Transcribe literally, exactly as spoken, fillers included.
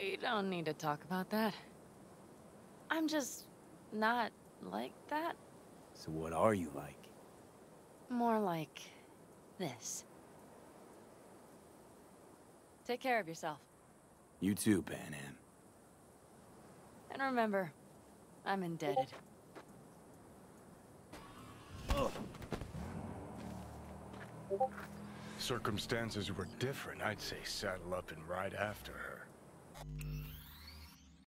We don't need to talk about that. I'm just not like that. So what are you like? More like this. Take care of yourself. You too, Panam. And remember, I'm indebted. Ugh. Circumstances were different, I'd say saddle up and ride after her.